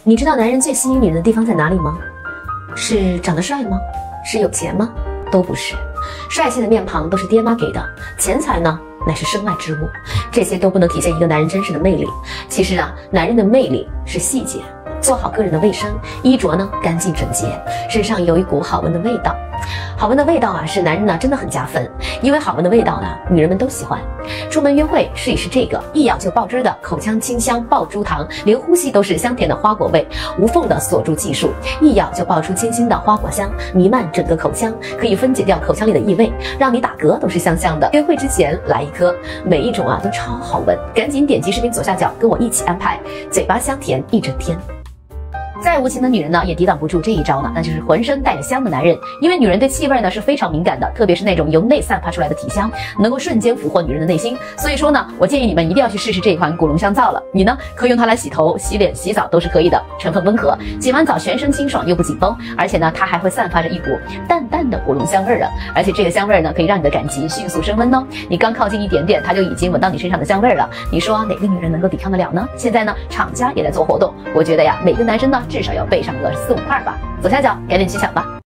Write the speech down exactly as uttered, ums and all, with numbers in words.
你知道男人最吸引女人的地方在哪里吗？是长得帅吗？是有钱吗？都不是，帅气的面庞都是爹妈给的，钱财呢，乃是身外之物，这些都不能体现一个男人真实的魅力。其实啊，男人的魅力是细节，做好个人的卫生，衣着呢干净整洁，身上有一股好闻的味道。好闻的味道啊，是男人呢真的很加分，因为好闻的味道呢，女人们都喜欢。出门约会试一试这个一咬就爆汁的口腔清香爆珠糖，连呼吸都是香甜的花果味，无缝的锁住技术，一咬就爆出清新的花果香，弥漫整个口腔，可以分解掉口腔里的异味，让你打嗝都是香香的。约会之前来一颗，每一种啊都超好闻，赶紧点击视频左下角跟我一起安排，嘴巴香甜一整天。再无情的女人呢，也抵挡不住这一招呢，那就是浑身带着香的男人。因为女人对气味呢是非常敏感的，特别是那种由内散发出来的体香，能够瞬间俘获女人的内心。所以说呢，我建议你们一定要去试试这款古龙香皂了。你呢，可以用它来洗头、洗脸、洗澡都是可以的，成分温和，洗完澡全身清爽又不紧绷，而且呢，它还会散发着一股淡淡的古龙香味儿的。而且这个香味儿呢，可以让你的感情迅速升温哦。你刚靠近一点点，它就已经闻到你身上的香味儿了。你说哪个女人能够抵抗得了呢？现在呢，厂家也在做活动，我觉得呀，每个男生呢，至少要备上个四五块吧。左下角赶紧去抢吧。